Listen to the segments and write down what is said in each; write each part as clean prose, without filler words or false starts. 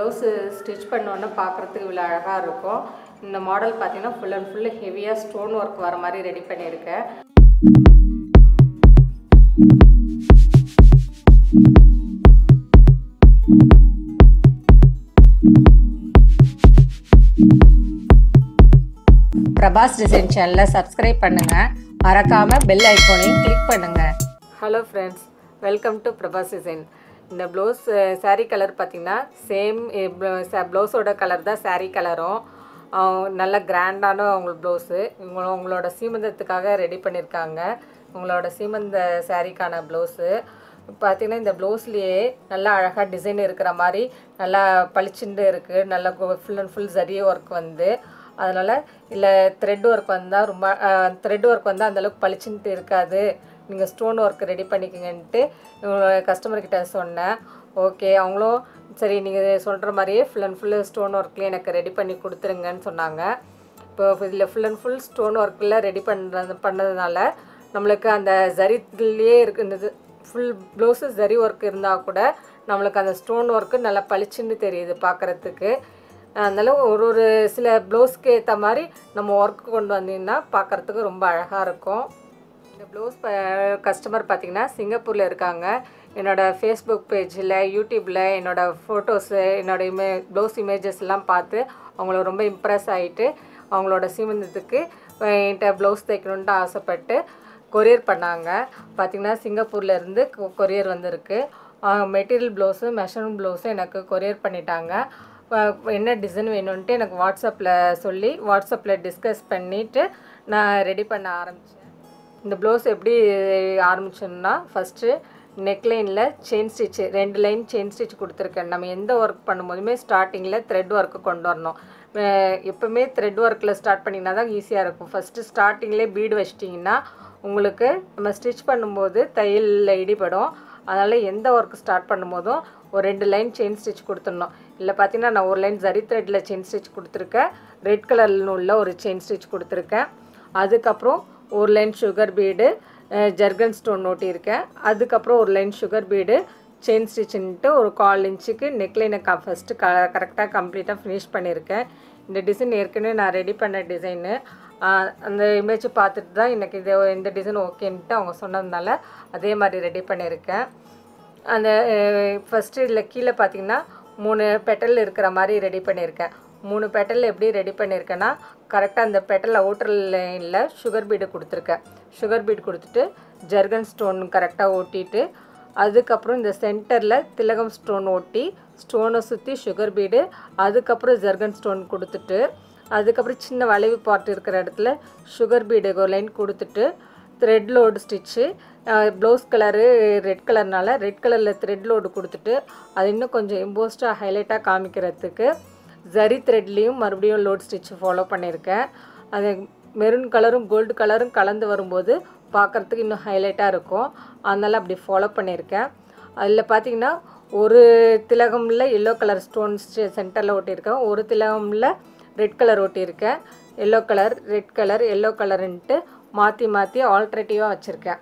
blouse stitch பண்ணோம்னா பார்க்கிறதுக்கு இவ்வளவு அழகா இருக்கும். இந்த மாடல் பாத்தீங்கன்னா full and full ஹெவியா ஸ்டோன் வர்க் வர மாதிரி ரெடி பண்ணியிருக்கேன். Prabhas Design channel subscribe பண்ணுங்க. மறக்காம bell icon-ஐயும் click பண்ணுங்க. Hello friends, welcome to Prabhas Design. இந்த blouse saree color பாத்தீங்கன்னா same blouse ஓட கலர் தான் saree கலரும். நல்ல கிராண்டான உங்க blouse உங்களோட சீமந்தத்துக்காக ரெடி பண்ணிருக்காங்க. உங்களோட சீமந்த சாரிக்கான blouse பாத்தீங்கன்னா இந்த ப்ளவுஸ்லயே நல்ல அழகா டிசைன் இருக்கிற மாதிரி நல்லா பளிச்சிண்டு இருக்கு. நல்ல full and full zari work வந்து அதனால இல்ல thread work வந்தா ரொம்ப thread work வந்தா அந்த அளவுக்கு பளிச்சிண்டு இருக்காது. நீங்க ஸ்டோன் work ரெடி பண்ணிக்கங்கன்னு கஸ்டமர் கிட்ட சொன்னேன். ஓகே அவங்களும் சரி நீங்க சொல்ற மாதிரியே full and full ஸ்டோன் workல எனக்கு ரெடி பண்ணி கொடுத்துருங்கன்னு சொன்னாங்க. இப்போ இதுல full and full ஸ்டோன் workல ரெடி பண்ணதுனால நமக்கு அந்த ஜரிலயே இருக்குது full blouse zari work இருந்தா கூட நமக்கு அந்த ஸ்டோன் work நல்லா பளிச்சின்னு தெரியுது பார்க்கிறதுக்கு. அதனால ஒரு சில ப்ளவுஸ்க்கு ஏத்த மாதிரி நம்ம work கொண்டு வந்தீங்கன்னா பார்க்கிறதுக்கு ரொம்ப அழகா இருக்கும். இந்த ப்ளவுஸ் கஸ்டமர் பாத்தீங்கன்னா சிங்கப்பூர்ல இருக்காங்க. என்னோட Facebook பேஜ்ல YouTubeல என்னோட போட்டோஸ் என்னோட ப்ளவுஸ் இமேजेस எல்லாம் பார்த்து அவங்க ரொம்ப இம்ப்ரஸ் ஆயிட்டு அவங்களோட சீமந்தத்துக்கு என்கிட்ட ப்ளவுஸ் தைக்கணும்னு ஆசைப்பட்டு கொரியர் பண்ணாங்க. பாத்தீங்கன்னா சிங்கப்பூர்ல இருந்து கொரியர் வந்திருக்கு. மெட்டீரியல் ப்ளவுஸ் மெஷர்மென்ட் ப்ளவுஸ் எனக்கு கொரியர் பண்ணிட்டாங்க. என்ன டிசைன் வேணும்னு எனக்கு வாட்ஸ்அப்ல சொல்லி வாட்ஸ்அப்ல டிஸ்கஸ் பண்ணிட்டு நான் ரெடி பண்ண ஆரம்பிச்சேன். இந்த ப்ளவுஸ் எப்படி ஆரம்பிச்சேன்னா ஃபர்ஸ்ட் neck lineல chain stitch 2 line chain stitch கொடுத்திருக்கேன். நம்ம எந்த வர்க் பண்ணும்போதுமே ஸ்டார்டிங்ல thread work கொண்டு வரணும். எப்பவுமே thread workல ஸ்டார்ட் பண்ணினா தான் ஈஸியா இருக்கும். ஃபர்ஸ்ட் ஸ்டார்டிங்ல பீட் வச்சிட்டீங்கன்னா உங்களுக்கு நம்ம ஸ்டிட்ச் பண்ணும்போது தையல்ல இடிபடும். அதனால எந்த வர்க் ஸ்டார்ட் பண்ணும்போதும் ஒரு 2 லைன் செயின் ஸ்டிட்ச் கொடுத்துறணும். இல்ல பாத்தீங்கன்னா நான் ஒரு லைன் zari threadல செயின் ஸ்டிட்ச் கொடுத்திருக்கேன். ரெட் கலர்ல உள்ள ஒரு செயின் ஸ்டிட்ச் கொடுத்திருக்கேன். அதுக்கு அப்புறம் ஒரு line sugar bead zircon stone ஓட்டி இருக்கேன். அதுக்கு அப்புறம் ஒரு லைன் சுகர் பீட் செயின் ஸ்டிட்ச்ன்ட்டு ஒரு 1/4 இன்ச்சுக்கு neck line ஃபர்ஸ்ட் கரெக்ட்டா கம்ப்ளீட்டா finish பண்ணிருக்கேன். இந்த டிசைன் ஏற்கனவே நான் ரெடி பண்ண டிசைன். அந்த இமேஜ் பார்த்துட்டு தான் எனக்கு இந்த டிசைன் ஓகேன்ட்டு அவங்க சொன்னதனால அதே மாதிரி ரெடி பண்ணிருக்கேன். அந்த ஃபர்ஸ்ட் இதுல கீழ பாத்தீங்கன்னா 3 பெட்டல் இருக்கிற மாதிரி ரெடி பண்ணிருக்கேன். 3 பெட்டல் எப்படி ரெடி பண்ணிருக்கேன்னா கரெக்ட்டா அந்த பெட்டல் அவுட்டர் லைன்ல சுகர் பீட் கொடுத்திருக்கேன். சுகர் பீட் கொடுத்துட்டு ஜர்கன் ஸ்டோன் கரெக்ட்டா ஓட்டிட்டு அதுக்கு அப்புறம் இந்த சென்டர்ல திலகம் ஸ்டோன் ஓட்டி ஸ்டோனை சுத்தி சுகர் பீட் அதுக்கு அப்புறம் ஜர்கன் ஸ்டோன் கொடுத்துட்டு அதுக்கு அப்புறம் சின்ன வளைவு பார்ட் இருக்கிற இடத்துல சுகர் பீட் ஒரு லைன் கொடுத்துட்டு thread load stitch blouse color red கலர்னால ரெட் கலர்ல thread load கொடுத்துட்டு அது இன்னும் கொஞ்சம் எம்போஸ்டா ஹைலைட்டா காமிக்கிறதுக்கு zari threadலயும் மறுபடியும் load stitch ஃபாலோ பண்ணிருக்கேன். அது மெரூன் கலரும் கோல்ட் கலரும் கலந்து வரும்போது பார்க்கிறதுக்கு இன்னும் ஹைலைட்டா இருக்கும். அதனால அப்படி ஃபாலோ பண்ணிருக்கேன். அதுல பாத்தீங்கன்னா ஒரு திலகம்ல yellow கலர் ஸ்டோன்ஸ் சென்டர்ல ஓட்டி இருக்கேன். ஒரு திலகம்ல ரெட் கலர் ஓட்டி இருக்கேன். yellow colour red colour yellow கலர்ன்ட்டு மாத்தி மாத்தி ஆல்டர்னேட்டிவா வச்சிருக்கேன்.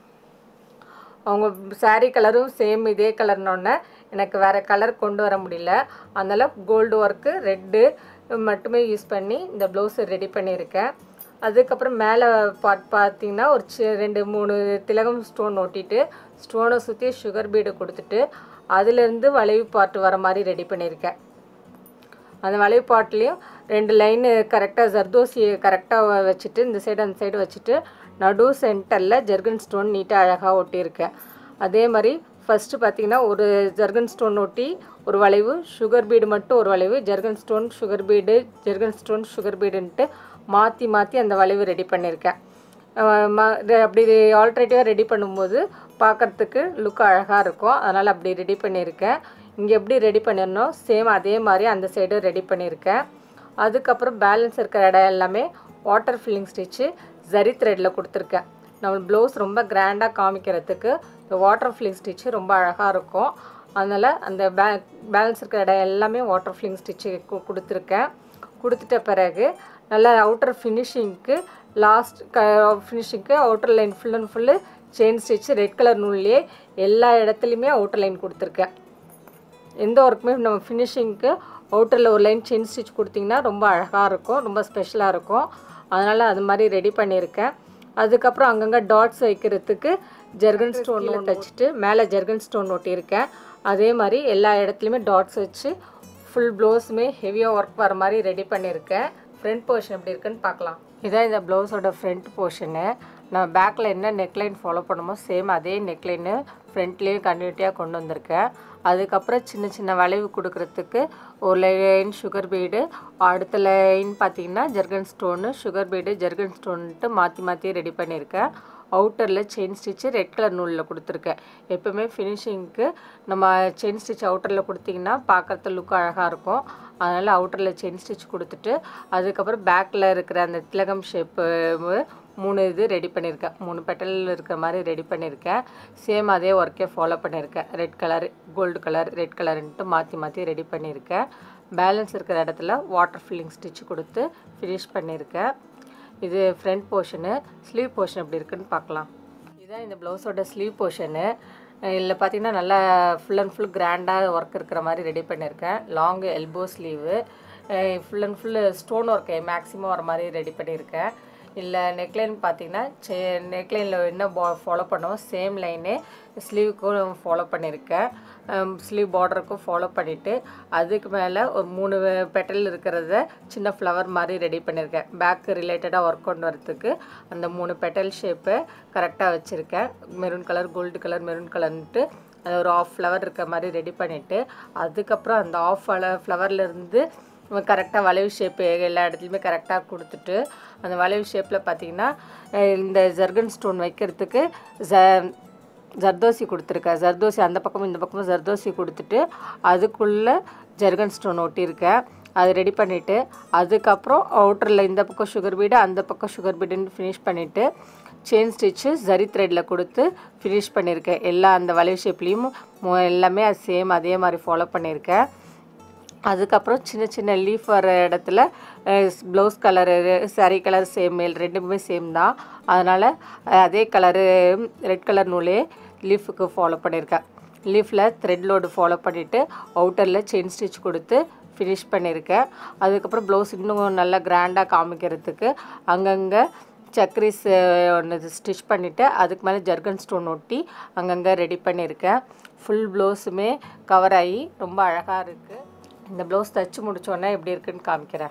அவங்க saree கலரும் சேம் இதே கலர்னோனே எனக்கு வேற கலர் கொண்டு வர முடியல. அதனால கோல்ட் வர்க் ரெட் மட்டுமே யூஸ் பண்ணி இந்த ப்ளவுஸ் ரெடி பண்ணிருக்கேன். அதுக்கு அப்புறம் மேலே பார்ட் பாத்தீங்கன்னா ஒரு 2-3 திலகம் ஸ்டோன் ஓட்டிட்டு ஸ்டோனை சுத்தி சுகர் பீட் கொடுத்துட்டு அதில இருந்து வளைவு பார்ட் வர மாதிரி ரெடி பண்ணிருக்கேன். அந்த வளைவு பார்ட்லயும் 2 லைன் கரெக்ட்டா ஜர்தோசி கரெக்ட்டா வச்சிட்டு இந்த சைடு அந்த சைடு வச்சிட்டு நடு சென்டர்ல ஜர்கன் ஸ்டோன் நீட்டா அழகா ஒட்டி இருக்கேன். அதே மாதிரி ஃபர்ஸ்ட் பாத்தீங்கன்னா ஒரு ஜர்கன் ஸ்டோன் ஒட்டி ஒரு வளைவு சுகர் பீட் மட்டும் ஒரு வளைவு zircon stone sugar bead zircon stone sugar பீட்ன்ட்டு மாத்தி மாத்தி அந்த வளைவு ரெடி பண்ணிருக்கேன். அப்படி ஆல்டர்னேட்டிவா ரெடி பண்ணும்போது பார்க்கிறதுக்கு லுக் அழகா இருக்கும். அதனால அப்படி ரெடி பண்ணிருக்கேன். இங்க எப்படி ரெடி பண்ணிரணும் சேம் அதே மாதிரி அந்த சைடு ரெடி பண்ணிருக்கேன். அதுக்கு அப்புறம் பேலன்ஸ் இருக்கிற இடம் எல்லாமே வாட்டர் ஃபில்லிங் ஸ்டிட்ச் zari threadல கொடுத்திருக்கேன். நம்ம ப்ளவுஸ் ரொம்ப கிராண்டா காமிக்கிறதுக்கு இந்த வாட்டர் ஃபில்லிங் ஸ்டிட்ச் ரொம்ப அழகா இருக்கும். அதனால அந்த பேலன்ஸ் இருக்கிற இடம் எல்லாமே வாட்டர் ஃபில்லிங் ஸ்டிட்ச் கொடுத்திருக்கேன். கொடுத்துட்ட பிறகு நல்ல அவுட்டர் ஃபினிஷிங்க்கு லாஸ்ட் ஃபினிஷிங்க்கு outer line full and full chain stitch red colour நூல்லே எல்லா இடத்துலயுமே அவுட்டர் லைன் கொடுத்திருக்கேன். எந்த ஒர்க்குமே நம்ம ஃபினிஷிங்க்கு அவுட்டரில் ஒரு லைன் செயின் ஸ்டிச் கொடுத்திங்கன்னா ரொம்ப அழகாக இருக்கும், ரொம்ப ஸ்பெஷலாக இருக்கும். அதனால் அது மாதிரி ரெடி பண்ணியிருக்கேன். அதுக்கப்புறம் அங்கங்கே டாட்ஸ் வைக்கிறதுக்கு ஜெர்கன் ஸ்டோன் வச்சுட்டு மேலே ஜெர்கன் ஸ்டோன் ஒட்டியிருக்கேன். அதே மாதிரி எல்லா இடத்துலையுமே டாட்ஸ் வச்சு ஃபுல் ப்ளவுஸுமே ஹெவியாக ஒர்க் வர மாதிரி ரெடி பண்ணியிருக்கேன். ஃப்ரண்ட் போர்ஷன் எப்படி இருக்குன்னு பார்க்கலாம். இதான் இந்த ப்ளவுஸோட ஃப்ரண்ட் போர்ஷனு. நான் பேக்கில் என்ன நெக்லைன் ஃபாலோ பண்ணுமோ சேம் அதே நெக்லைனு ஃப்ரண்ட்லேயும் கண்டினியூட்டியாக கொண்டு வந்திருக்கேன். அதுக்கப்புறம் சின்ன சின்ன வளைவு கொடுக்குறதுக்கு ஒரு லைன் சுகர் பீடு, அடுத்த லைன் பார்த்திங்கன்னா zircon stone, sugar bead, zircon ஸ்டோன்ட்டு மாற்றி ரெடி பண்ணியிருக்கேன். அவுட்டரில் செயின் ஸ்டிச்சு ரெட் கலர் நூலில் கொடுத்துருக்கேன். எப்போவுமே ஃபினிஷிங்க்கு நம்ம செயின் ஸ்டிச் அவுட்டரில் கொடுத்திங்கன்னா பார்க்குறது லுக் அழகாக இருக்கும். அதனால் அவுட்டரில் செயின் ஸ்டிச் கொடுத்துட்டு அதுக்கப்புறம் பேக்கில் இருக்கிற அந்த திலகம் ஷேப்பு 3 இது ரெடி பண்ணியிருக்கேன். 3 பெட்டல் இருக்கிற மாதிரி ரெடி பண்ணியிருக்கேன். சேம் அதே ஒர்க்கே ஃபாலோ பண்ணியிருக்கேன். Red colour, gold colour, red கலருன்ட்டு மாற்றி ரெடி பண்ணியிருக்கேன். பேலன்ஸ் இருக்கிற இடத்துல வாட்டர் ஃபில்லிங் ஸ்டிச் கொடுத்து ஃபினிஷ் பண்ணியிருக்கேன். இது ஃப்ரண்ட் போர்ஷனு. ஸ்லீவ் போர்ஷன் எப்படி இருக்குன்னு பார்க்கலாம். இதுதான் இந்த ப்ளவுஸோட ஸ்லீவ் போர்ஷனு. இதில் பார்த்திங்கன்னா நல்லா ஃபுல் அண்ட் ஃபுல் கிராண்டாக ஒர்க் இருக்கிற மாதிரி ரெடி பண்ணியிருக்கேன். Long elbow sleeve, full and full stone work maximum வர மாதிரி ரெடி பண்ணியிருக்கேன். இல்லை நெக்லைன் பார்த்திங்கன்னா நெக்லைனில் என்ன ஃபாலோ பண்ணுவோம் சேம் லைனே ஸ்லீவுக்கும் ஃபாலோ பண்ணியிருக்கேன். ஸ்லீவ் பார்டருக்கும் ஃபாலோ பண்ணிவிட்டு அதுக்கு மேலே ஒரு 3 பெட்டல் இருக்கிறத சின்ன ஃப்ளவர் மாதிரி ரெடி பண்ணியிருக்கேன். பேக்கு ரிலேட்டடாக ஒர்க் கொண்டு வரத்துக்கு அந்த 3 பெட்டல் ஷேப்பை கரெக்டாக வச்சுருக்கேன். Maroon colour, gold colour, maroon கலர்ன்ட்டு அது ஒரு ஆஃப் ஃப்ளவர் இருக்க மாதிரி ரெடி பண்ணிவிட்டு அதுக்கப்புறம் அந்த ஆஃப் ஃப்ளவர்லேருந்து கரெக்டாக வளைவு ஷேப்பு எல்லா இடத்துலையுமே கரெக்டாக கொடுத்துட்டு அந்த வளைவு ஷேப்பில் பார்த்திங்கன்னா இந்த ஜெர்கன் ஸ்டோன் வைக்கிறதுக்கு ஜர்தோசி கொடுத்துருக்கேன். ஜர்தோசி அந்த பக்கமும் இந்த பக்கமும் ஜர்தோசி கொடுத்துட்டு அதுக்குள்ளே ஜெர்கன் ஸ்டோன் ஒட்டியிருக்கேன். அது ரெடி பண்ணிவிட்டு அதுக்கப்புறம் அவுட்டரில் இந்த பக்கம் சுகர் பீடு அந்த பக்கம் சுகர் பீடுன்னு ஃபினிஷ் பண்ணிவிட்டு செயின் ஸ்டிச்சு ஜரி த்ரெட்டில் கொடுத்து ஃபினிஷ் பண்ணியிருக்கேன். எல்லா அந்த வளைவு ஷேப்லேயும் எல்லாமே அது சேம் அதே மாதிரி ஃபாலோ பண்ணியிருக்கேன். அதுக்கப்புறம் சின்ன சின்ன லீஃப் வர இடத்துல blouse colour, sari colour same, ரெண்டுமே சேம் தான். அதனால் அதே கலரு ரெட் கலர் நூலே லீஃபுக்கு ஃபாலோ பண்ணியிருக்கேன். லீஃபில் த்ரெட் லோடு ஃபாலோ பண்ணிவிட்டு அவுட்டரில் செயின் ஸ்டிச் கொடுத்து ஃபினிஷ் பண்ணியிருக்கேன். அதுக்கப்புறம் ப்ளவுஸ் இன்னும் நல்லா கிராண்டாக காமிக்கிறதுக்கு அங்கங்கே சக்ரீஸ் ஒன்று ஸ்டிச் பண்ணிவிட்டு அதுக்கு மேலே ஜெர்கன் ஸ்டோன் ஒட்டி அங்கங்கே ரெடி பண்ணியிருக்கேன். ஃபுல் ப்ளவுஸுமே கவர் ஆகி ரொம்ப அழகாக இருக்குது. இந்த ப்ளவுஸ் தைச்சி முடித்தோன்னே எப்படி இருக்குன்னு காமிக்கிறேன்.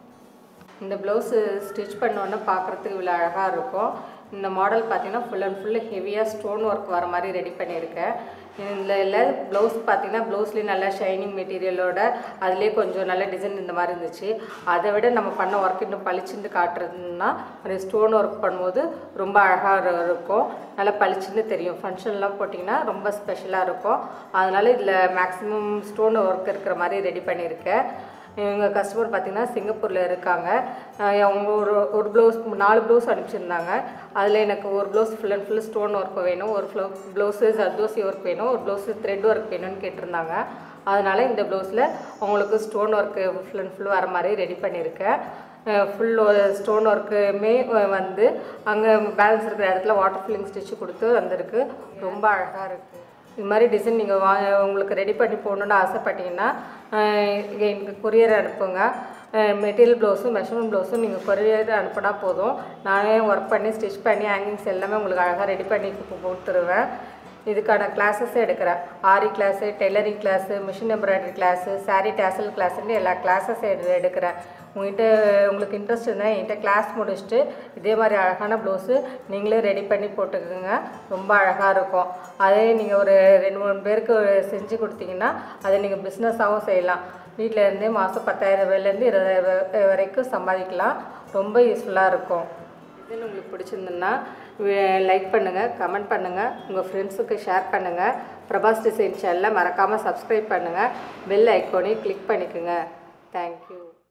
இந்த ப்ளவுஸு ஸ்டிச் பண்ணோன்னே பார்க்குறதுக்கு இவ்வளோ அழகாக இருக்கும். இந்த மாடல் பார்த்திங்கன்னா ஃபுல் அண்ட் ஃபுல்லு ஹெவியாக ஸ்டோன் ஒர்க் வர மாதிரி ரெடி பண்ணியிருக்கேன். இதில் ப்ளவுஸ் பார்த்திங்கன்னா ப்ளவுஸ்லேயும் நல்லா ஷைனிங் மெட்டீரியலோட அதுலேயே கொஞ்சம் நல்ல டிசைன் இந்த மாதிரி இருந்துச்சு. அதை விட நம்ம பண்ண ஒர்க் இன்னும் பளிச்சுன்னு காட்டுறதுன்னா ஒரு ஸ்டோன் ஒர்க் பண்ணும்போது ரொம்ப அழகாக இருக்கும், நல்லா பளிச்சுன்னு தெரியும். ஃபங்க்ஷன்லாம் போட்டிங்கன்னா ரொம்ப ஸ்பெஷலாக இருக்கும். அதனால் இதில் மேக்ஸிமம் ஸ்டோன் ஒர்க் இருக்கிற மாதிரி ரெடி பண்ணியிருக்கேன். எங்கள் கஸ்டமர் பார்த்திங்கன்னா சிங்கப்பூரில் இருக்காங்க. அவங்க ஒரு ப்ளவுஸ் 4 ப்ளவுஸ் அனுப்பிச்சிருந்தாங்க. அதில் எனக்கு ஒரு blouse full and full stone work வேணும், ஒரு ப்ளவுஸு ஜர்தோசி ஒர்க் வேணும், ஒரு ப்ளவுஸு த்ரெட் ஒர்க் வேணும்னு கேட்டிருந்தாங்க. அதனால் இந்த ப்ளவுஸில் அவங்களுக்கு stone work full and full வர மாதிரி ரெடி பண்ணியிருக்கேன். ஃபுல் ஸ்டோன் ஒர்க்குமே வந்து அங்கே பேலன்ஸ் இருக்கிற இடத்துல வாட்டர் ஃபில்லிங் ஸ்டிச்சு கொடுத்து வந்திருக்கு. ரொம்ப அழகாக இருக்குது. இது மாதிரி டிசைன் நீங்கள் உங்களுக்கு ரெடி பண்ணி போகணுன்னு ஆசைப்பட்டீங்கன்னா எனக்கு கொரியர் அனுப்புங்க. மெட்டீரியல் ப்ளவுஸும் மெஷர்மெண்ட் ப்ளவுஸும் நீங்கள் கொரியர் அனுப்பினா போதும். நானே ஒர்க் பண்ணி ஸ்டிச் பண்ணி ஹேங்கிங்ஸ் எல்லாமே உங்களுக்கு அழகாக ரெடி பண்ணி கொடுத்துருவேன். இதுக்கான கிளாஸஸே எடுக்கிறேன். Aari class, tailoring class, machine embroidery class, sari tassel கிளாஸுன்னு எல்லா கிளாஸஸ் எடுக்கிறேன். உங்களுக்கு இன்ட்ரெஸ்ட் இருந்தால் என்கிட்ட கிளாஸ் முடிச்சுட்டு இதே மாதிரி அழகான ப்ளவுஸு நீங்களே ரெடி பண்ணி போட்டுக்கோங்க. ரொம்ப அழகாக இருக்கும். அதே நீங்கள் ஒரு 2-3 பேருக்கு செஞ்சு கொடுத்தீங்கன்னா அதை நீங்கள் பிஸ்னஸாகவும் செய்யலாம். வீட்டில் இருந்தே மாதம் 10,000 ரூபாயிலேருந்து 20,000 வரைக்கும் சம்பாதிக்கலாம். ரொம்ப யூஸ்ஃபுல்லாக இருக்கும். இது உங்களுக்கு பிடிச்சிருந்துன்னா லைக் பண்ணுங்கள், கமெண்ட் பண்ணுங்கள், உங்கள் ஃப்ரெண்ட்ஸுக்கு ஷேர் பண்ணுங்கள். பிரபாஸ் டிசைன் சேனலை மறக்காமல் சப்ஸ்கிரைப் பண்ணுங்கள். பெல் ஐக்கானையும் கிளிக் பண்ணிக்கோங்க. தேங்க்யூ.